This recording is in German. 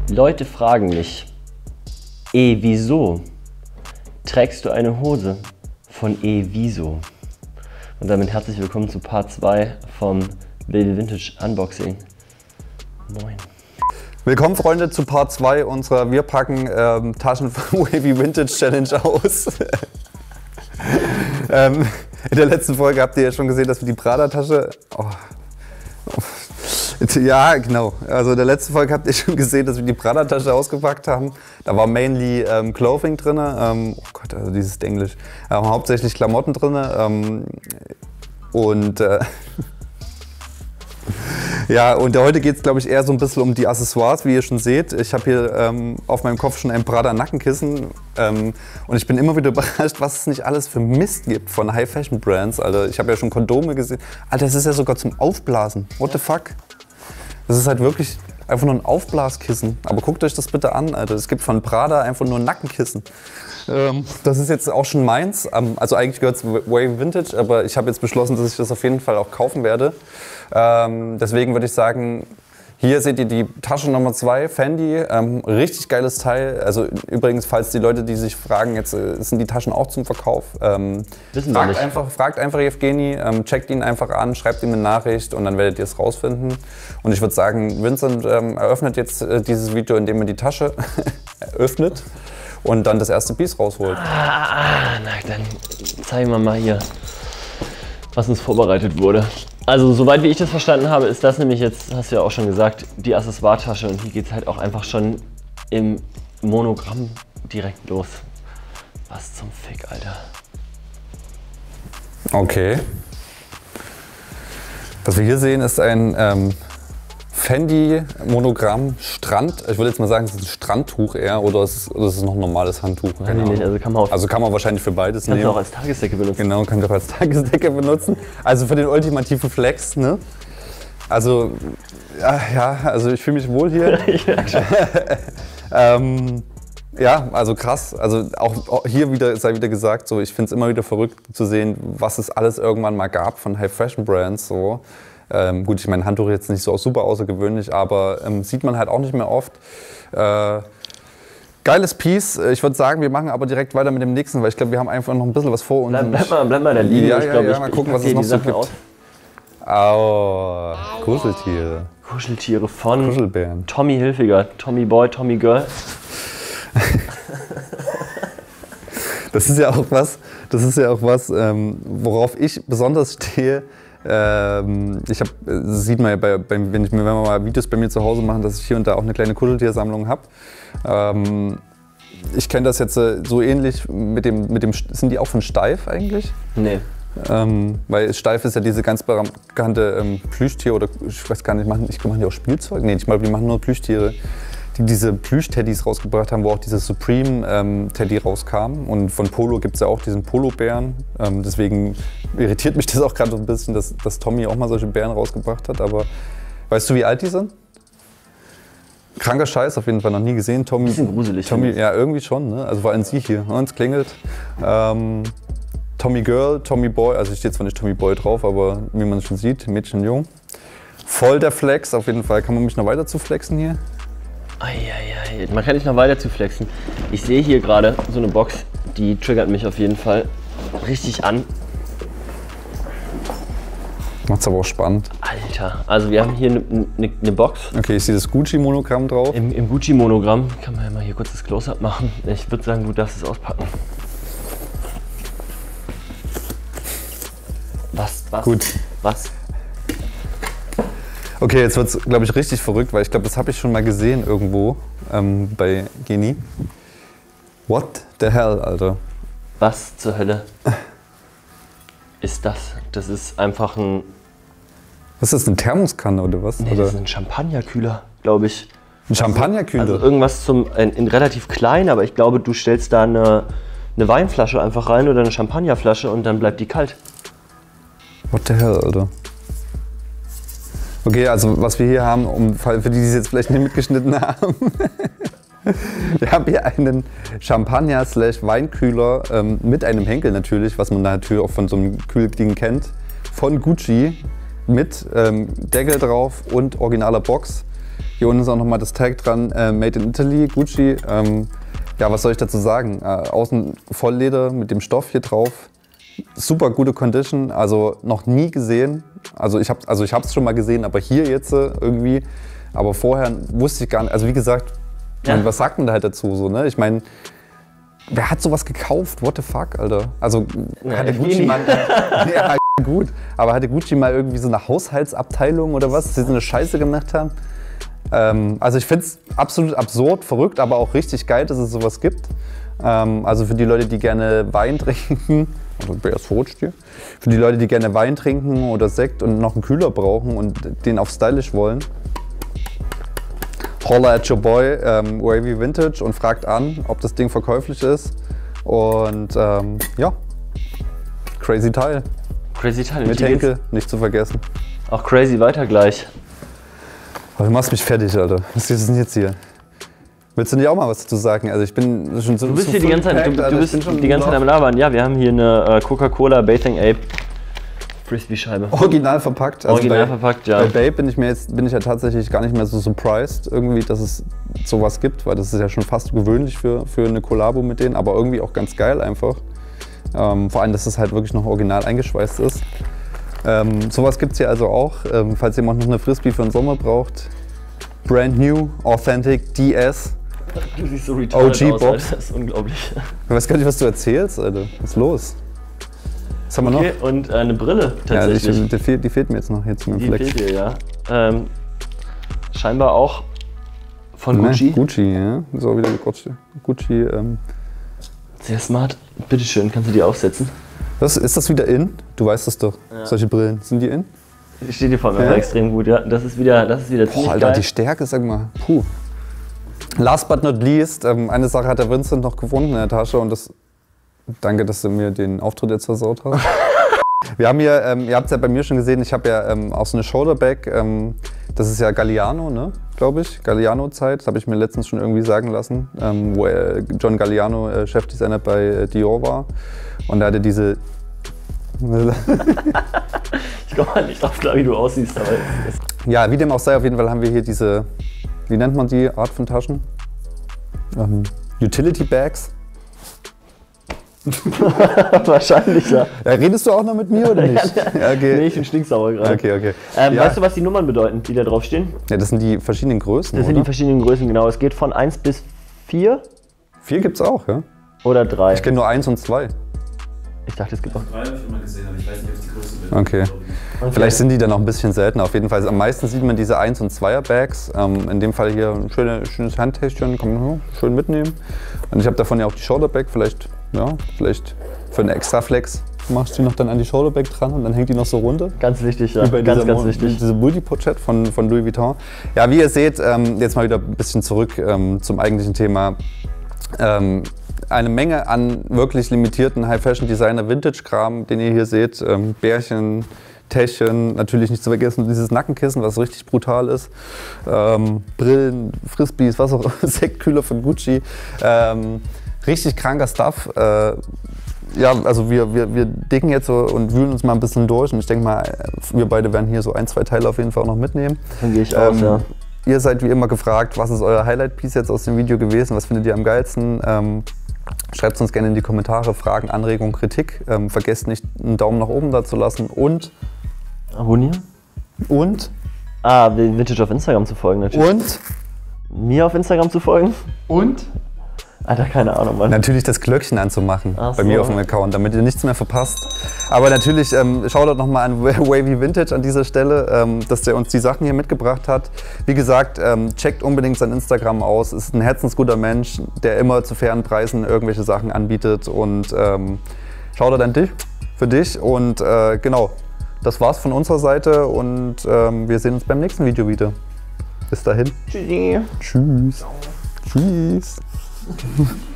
Leute fragen mich, wieso trägst du eine Hose von wieso? Und damit herzlich willkommen zu Part 2 vom Wilde Vintage Unboxing. Moin. Willkommen Freunde zu Part 2 unserer Wir packen Taschen von Wavy Vintage Challenge aus. In der letzten Folge habt ihr ja schon gesehen, dass wir die Prada-Tasche... Ja, genau. Also in der letzten Folge habt ihr schon gesehen, dass wir die Prada-Tasche ausgepackt haben. Da war mainly Clothing drin. Oh Gott, also dieses Englisch. Hauptsächlich Klamotten drin. Ja, und heute geht es, glaube ich, eher so ein bisschen um die Accessoires, wie ihr schon seht. Ich habe hier auf meinem Kopf schon ein Prada Nackenkissen und ich bin immer wieder überrascht, was es nicht alles für Mist gibt von High-Fashion-Brands. Alter, ich habe ja schon Kondome gesehen. Alter, das ist ja sogar zum Aufblasen. What the fuck? Das ist halt wirklich einfach nur ein Aufblaskissen. Aber guckt euch das bitte an, Alter. Es gibt von Prada einfach nur ein Nackenkissen. Das ist jetzt auch schon meins. Also eigentlich gehört es Wavy Vintage, aber ich habe jetzt beschlossen, dass ich das auf jeden Fall auch kaufen werde. Deswegen würde ich sagen, hier seht ihr die Tasche Nummer 2, Fendi. Richtig geiles Teil. Also übrigens, falls die Leute, die sich fragen, jetzt sind die Taschen auch zum Verkauf. Fragt einfach Evgeni, checkt ihn einfach an, schreibt ihm eine Nachricht und dann werdet ihr es rausfinden. Und ich würde sagen, Vincent eröffnet jetzt dieses Video, indem er die Tasche öffnet und dann das erste Piece rausholt. Na, dann zeigen wir mal hier, was uns vorbereitet wurde. Also soweit wie ich das verstanden habe, ist das nämlich jetzt, hast du ja auch schon gesagt, die Accessoire-Tasche und hier geht es halt auch einfach schon im Monogramm direkt los. Was zum Fick, Alter. Okay. Was wir hier sehen, ist ein Fendi Monogramm Strand. Ich würde jetzt mal sagen, es ist ein Strandtuch eher oder ist es noch ein normales Handtuch? Keine Ahnung. Also kann man wahrscheinlich für beides nehmen. Kannst du auch als Tagesdecke benutzen. Genau, kann ich auch als Tagesdecke benutzen. Also für den ultimativen Flex, ne? Also, ja, also ich fühle mich wohl hier. Ja, also krass. Also auch hier sei wieder gesagt, so, ich finde es immer wieder verrückt zu sehen, was es alles irgendwann mal gab von High-Fashion-Brands. So. Gut, ich meine, Handtuch jetzt nicht so super außergewöhnlich, aber sieht man halt auch nicht mehr oft. Geiles Piece. Ich würde sagen, wir machen aber direkt weiter mit dem nächsten, weil ich glaube, wir haben einfach noch ein bisschen was vor uns. Bleib mal da liegen. Ja, mal gucken, was es noch so gibt. Oh, Kuscheltiere. Kuscheltiere von Kuschelbären. Tommy Hilfiger. Tommy Boy, Tommy Girl. Das ist ja auch was, worauf ich besonders stehe. Sieht man ja, wenn wir mal Videos bei mir zu Hause machen, dass ich hier und da auch eine kleine Kuscheltiersammlung habe. Ich kenne das jetzt so ähnlich mit dem, sind die auch von Steiff eigentlich? Nee. Weil Steiff ist ja diese ganz bekannte Plüschtier oder ich weiß gar nicht, machen die auch Spielzeug? Nee, ich glaube, die machen nur Plüschtiere. Die diese Plüsch-Teddys rausgebracht haben, wo auch dieses Supreme-Teddy rauskam. Und von Polo gibt es ja auch diesen Polo-Bären. Deswegen irritiert mich das auch gerade so ein bisschen, dass Tommy auch mal solche Bären rausgebracht hat. Aber weißt du, wie alt die sind? Kranker Scheiß, auf jeden Fall noch nie gesehen. Tommy, bisschen gruselig. Tommy, ja, irgendwie schon. Ne? Also vor allem sie hier. Ne? Es klingelt. Tommy Girl, Tommy Boy. Also steht zwar nicht Tommy Boy drauf, aber wie man schon sieht, Mädchen jung. Voll der Flex, auf jeden Fall. Kann man mich noch weiter zu flexen hier? Eieiei, man kann nicht noch weiter zu flexen. Ich sehe hier gerade so eine Box, die triggert mich auf jeden Fall richtig an. Macht's aber auch spannend. Alter, also wir haben hier eine Box. Okay, ich sehe das Gucci-Monogramm drauf. Im Gucci-Monogramm kann man ja mal hier kurz das Close-Up machen. Ich würde sagen, du darfst es auspacken. Was? Gut. Was? Okay, jetzt wird es, glaube ich, richtig verrückt, weil ich glaube, das habe ich schon mal gesehen irgendwo bei Geni. What the hell, Alter? Was zur Hölle ist das? Das ist einfach ein... Was ist das, eine Thermoskanne oder was? Nee, das ist ein Champagnerkühler, glaube ich. Ein Champagnerkühler? Also irgendwas in relativ klein, aber ich glaube, du stellst da eine Weinflasche einfach rein oder eine Champagnerflasche und dann bleibt die kalt. What the hell, Alter? Okay, also was wir hier haben, für die es jetzt vielleicht nicht mitgeschnitten haben. Wir haben hier einen Champagner/Weinkühler mit einem Henkel natürlich, was man natürlich auch von so einem Kühlding kennt, von Gucci mit Deckel drauf und originaler Box. Hier unten ist auch nochmal das Tag dran, Made in Italy, Gucci. Ja, was soll ich dazu sagen? Außen Vollleder mit dem Stoff hier drauf. Super gute Condition, also noch nie gesehen. Also ich habe es schon mal gesehen, aber hier jetzt irgendwie. Aber vorher wusste ich gar nicht, also wie gesagt, was sagt man da halt dazu so, ne? Ich meine, wer hat sowas gekauft? What the fuck, Alter? Also hatte Gucci mal, ja, gut, aber hatte Gucci mal irgendwie so eine Haushaltsabteilung oder was, dass sie so eine Scheiße gemacht haben? Also ich finde es absolut absurd, verrückt, aber auch richtig geil, dass es sowas gibt. Also für die Leute, die gerne Wein trinken, oder wer ist rutscht hier? Für die Leute, die gerne Wein trinken oder Sekt und noch einen Kühler brauchen und den auf stylisch wollen, holla at your boy, Wavy Vintage, und fragt an, ob das Ding verkäuflich ist. Und ja, crazy Teil. Crazy Teil. Mit Henkel, nicht zu vergessen. Auch crazy weiter gleich. Oh, du machst mich fertig, Alter. Was ist denn jetzt hier? Willst du nicht auch mal was dazu sagen? Also ich bin schon so. Du bist hier die ganze Zeit, du bist die ganze Zeit am Labern. Ja, wir haben hier eine Coca-Cola Bathing Ape Frisbee-Scheibe. Original verpackt. Also original verpackt, ja. Bei Babe bin ich ja tatsächlich gar nicht mehr so surprised, irgendwie, dass es sowas gibt, weil das ist ja schon fast gewöhnlich für eine Kollabo mit denen, aber irgendwie auch ganz geil einfach. Vor allem, dass es halt wirklich noch original eingeschweißt ist. Sowas gibt es hier also auch, falls jemand noch eine Frisbee für den Sommer braucht. Brand new, authentic, DS. Du siehst so retarded OG aus, Box. Alter. Das ist unglaublich. Ich weiß gar nicht, was du erzählst, Alter. Was ist los? Was haben wir Okay, noch? und eine Brille tatsächlich. Ja, die fehlt mir jetzt noch hier zu meinem Die Fleck. fehlt dir, ja. Scheinbar auch von Gucci. Gucci, ja. So wieder Gucci. Sehr smart. Bitteschön, kannst du die aufsetzen? Ist das wieder in? Du weißt das doch. Ja. Solche Brillen. Sind die in? Die steht dir vor mir extrem gut, ja. Das ist wieder ziemlich Boah, Alter, geil. die Stärke, sag mal. Puh. Last but not least, eine Sache hat der Vincent noch gefunden in der Tasche und das. Danke, dass du mir den Auftritt jetzt versaut hast. Wir haben hier, ihr habt es ja bei mir schon gesehen, ich habe ja auch so eine Shoulderbag. Das ist ja Galliano, ne? Glaube ich. Galliano-Zeit. Das habe ich mir letztens schon irgendwie sagen lassen, wo John Galliano Chefdesigner bei Dior war. Und da hatte diese. Ich komme halt nicht drauf klar, wie du aussiehst, aber. Ja, wie dem auch sei, auf jeden Fall haben wir hier diese. Wie nennt man die Art von Taschen? Utility Bags. Wahrscheinlich, ja. Redest du auch noch mit mir oder nicht? Ja, okay. Nee, ich bin stinksauer gerade. Okay. Ja. Weißt du, was die Nummern bedeuten, die da draufstehen? Ja, das sind die verschiedenen Größen, Das sind die verschiedenen Größen, genau. Es geht von 1 bis 4 4 gibt's auch, ja? oder 3. Ich kenne nur 1 und 2. Ich dachte, es gibt auch 3 habe ich immer gesehen, aber ich weiß nicht, ob es die Größe wird. Okay. Vielleicht sind die dann auch ein bisschen seltener. Auf jeden Fall, am meisten sieht man diese 1- und 2er-Bags. In dem Fall hier ein schönes Handtäschchen, kann man schön mitnehmen. Und ich habe davon ja auch die Shoulderbag, vielleicht für einen extra Flex machst du die noch dann an die Shoulderbag dran und dann hängt die noch so runter. Ganz wichtig, ja. Ganz wichtig. Diese Multipochette von Louis Vuitton. Ja, wie ihr seht, jetzt mal wieder ein bisschen zurück zum eigentlichen Thema. Eine Menge an wirklich limitierten High-Fashion-Designer-Vintage-Kram, den ihr hier seht. Bärchen, Täschchen, natürlich nicht zu vergessen dieses Nackenkissen, was richtig brutal ist. Brillen, Frisbees, was auch, Sektkühler von Gucci. Richtig kranker Stuff. Ja, also wir dicken jetzt so und wühlen uns mal ein bisschen durch und ich denke mal, wir beide werden hier so 1, 2 Teile auf jeden Fall auch noch mitnehmen. Dann gehe ich aus, ja. Ihr seid wie immer gefragt, was ist euer Highlight-Piece jetzt aus dem Video gewesen, was findet ihr am geilsten? Schreibt es uns gerne in die Kommentare, Fragen, Anregungen, Kritik. Vergesst nicht, einen Daumen nach oben da zu lassen und Abonnieren? Vintage auf Instagram zu folgen natürlich. Mir auf Instagram zu folgen? Alter, keine Ahnung, Mann. Natürlich das Glöckchen anzumachen Ach bei so. mir auf dem Account, damit ihr nichts mehr verpasst. Aber natürlich schaut dort nochmal an Wavy Vintage an dieser Stelle, dass der uns die Sachen hier mitgebracht hat. Wie gesagt, checkt unbedingt sein Instagram aus. Ist ein herzensguter Mensch, der immer zu fairen Preisen irgendwelche Sachen anbietet. Und schaut dort an dich, für dich. Und genau, das war's von unserer Seite und wir sehen uns beim nächsten Video wieder. Bis dahin. Tschüssi. Tschüss. Tschüss.